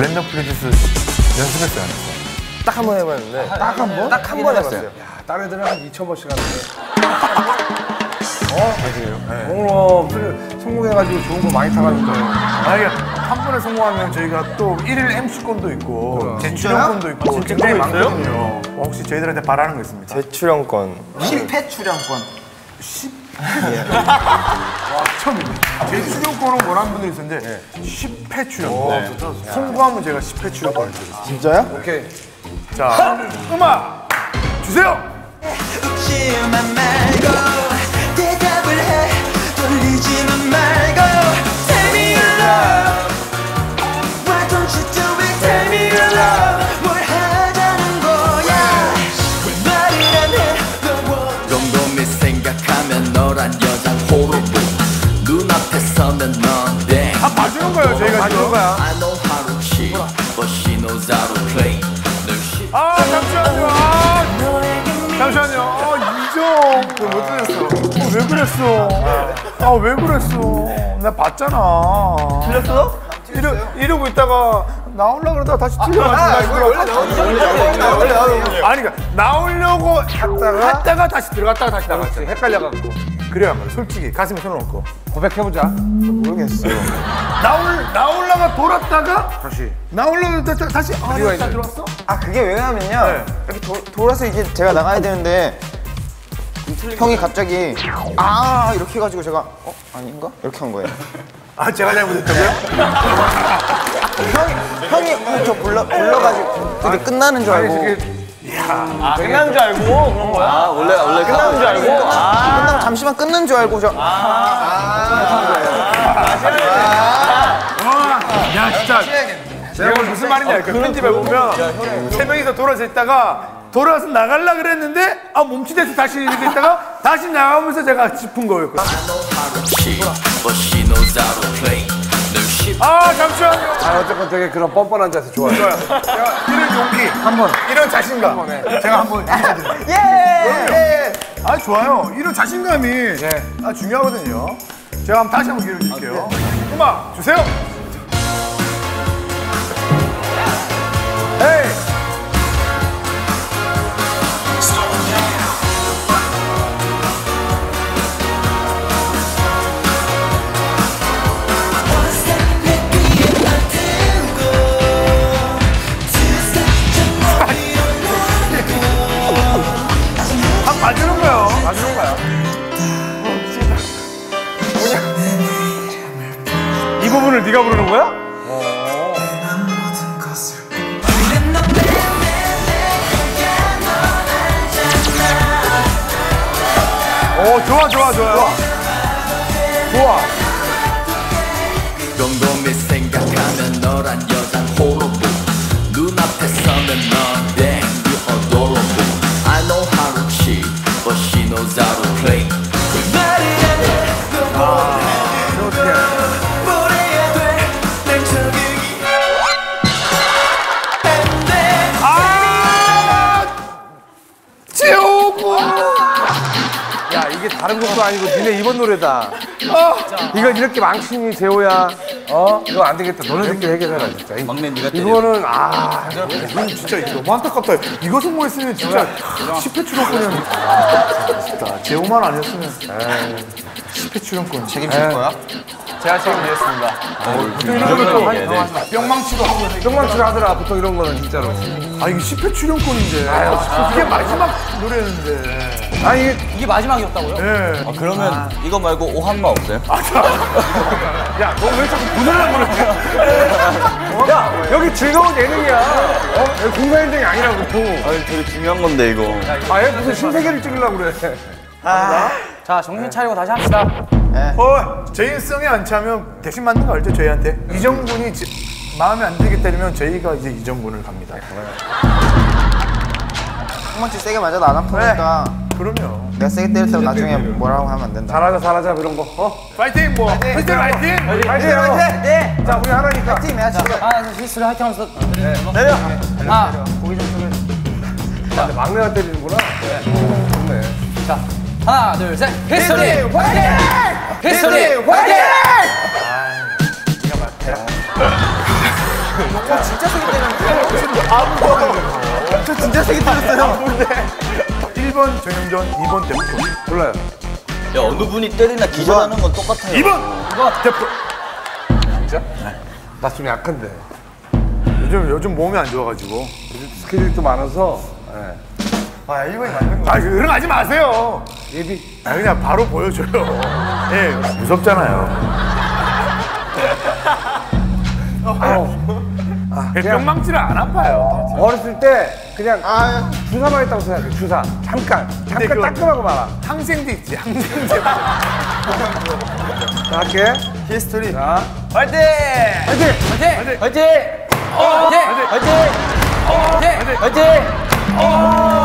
랜덤 프로듀스 연습했어요, 안 했어요? 딱 한 번 해봤는데. 딱 한 번? 딱 한 번 해봤어요. 야, 다른 애들은 한 2000번씩 하는데. 맞아요. 네. 성공해가지고 좋은 거 많이 타가지고. 만약에 한 번에 성공하면 저희가 또 1일 MC권도 있고 재출연권도 있고 굉장히 많거든요. 혹시 저희들한테 바라는 거 있습니까? 재출연권. 10회 출연권. 처음이네. 재출연권은 원하는 분들이 있었는데 10회 출연권. 성공하면 제가 10회 출연권을 드리겠습니다. 진짜요? 오케이. 자, 음악 주세요! 웃지만 말고 대답을 해 돌리지만 말고 Tell me your love Why don't you do it Tell me your love 뭘 하자는 거야 왜 말을 안 해 곰곰이 생각하면 너란 여자 호로보 눈앞에 서면 넌 땡 다 봐주는 거예요, 저희가 지금. I know how to cheat but she knows how to play 아, 잠시만요. 잠시만요. 이정. 왜 그랬어? 왜 그랬어? 왜 그랬어? 나 봤잖아. 틀렸어? 이러고 있다가 나오려고 그러다가 다시 틀려가지고 아니 그러니까 나오려고 했다가 다시 들어갔다가 다시 나갔어. 헷갈려갖고. 그래요, 안 그래? 솔직히 가슴에 손을 얹고 고백해보자. 모르겠어. 나오려고 돌았다가 다시 나오려고 다시 다 들어왔어? 아, 그게 왜냐면요. 이렇게 돌아서 이게 제가 나가야 되는데 형이 갑자기 이렇게 해가지고 제가 아닌가? 이렇게 한 거예요. 제가 잘못했다고요? 형이 저 불러가지고 되게 끝나는 줄 알고. 끝난 줄 알고 그런 거야? 원래 끝난 줄 알고? 끝나고 잠시만 끊는 줄 알고 야 진짜 제가 무슨 말인지 알까? 편집에 보면 세 명이서 돌아서 있다가 돌아서 나가려고 그랬는데 몸치대서 다시 이렇게 있다가 다시 나가면서 제가 짚은 거였거든요. 잠시만요. 어쨌건 되게 그런 뻔뻔한 자세 좋아요. 제가 이런 용기 이런 자신감 제가 한번 인사드릴게요. 예! 좋아요. 이런 자신감이 중요하거든요. 제가 다시 한번 기회를 드릴게요. 음악 주세요. 에이. 봐주는 거요. 봐주는 거야. 이 부분을 네가 부르는 거야? 좋아. 곰곰이 생각하면 너란 여자 호로보 눈앞에 서면 넌 damn you adorable I know how to cheat but she knows how to play 왜 말을 안 해 넌 뭘 해야 돼난 적응이 지옥! 야, 이게 다른 곡도 아니고 니네 이번 노래다. 이거 이렇게 망치니 재호야. 이거 안 되겠다. 너네들끼리 해결해라 진짜. 막내 니가 이거는 이건 진짜 너무 안타깝다. 이거 성공했으면 진짜 10회 출연권이었는데. 진짜 제호만 아니었으면 10회 출연권 책임질 거야? 제가 책임지겠습니다. 보통 이런 거는 또 뿅망치도 하고 뿅망치를 하더라. 보통 이런 거는 진짜로. 이게 10회 출연권인데 이게 마지막 노래였는데 이게 마지막이었다고요? 네. 그러면 이거 말고 오한마 없어요? 야, 너 왜 자꾸 분해를 보내? 야, 여기 즐거운 예능이야. 여기 공사 현장이 아니라고. 되게 중요한 건데 이거. 얘 무슨 신세계를 찍으려고 그래. 자, 정신 차리고 다시 합시다. 제인성에 안 차면 대신 맞는 거 알죠? 저희한테 이정군이 마음에 안 들게 때리면 저희가 이제 이정군을 갑니다. 형만치 세게 맞아도 안 아프니까. 그럼요. 내가 세게 때렸다고 나중에 뭐라고 하면 안 된다. 잘하자 그런 거. 파이팅 뭐. 파이팅. 네. 자, 우리 하나니까. 팀 해야지. 실수를 화이팅 하면서 내려. 고기 좀 주면. 막내가 때리는구나. 좋네. 자, 하나, 둘, 셋. 히스토리 화이팅! 히스토리 화이팅! 진짜 세게 때렸는데. 저 진짜 세게 때렸어요. 1번 정영전, 2번 대포. 몰라요. 야, 어느 분이 때리나 기절하는 건 똑같아요. 2번 대포. 진짜? 나 좀 약한데. 요즘 몸이 안 좋아가지고. 스케줄이 또 많아서. 예. 아 1번이 맞는 거. 아 그런 거 하지 마세요. 예비. 아 그냥 바로 보여줘요. 예, 무섭잖아요. 뿅망치를 안 아파요. 어렸을 때 그냥 아 주사만 했다고 생각해. 주사. 잠깐 그거- 따끔하고 말아. 항생제 있지, 항생제. 자, 할게. 히스토리. 자, 화이팅! 화이팅! 화이팅! 화이팅! 화이팅! 화이팅! 화이팅!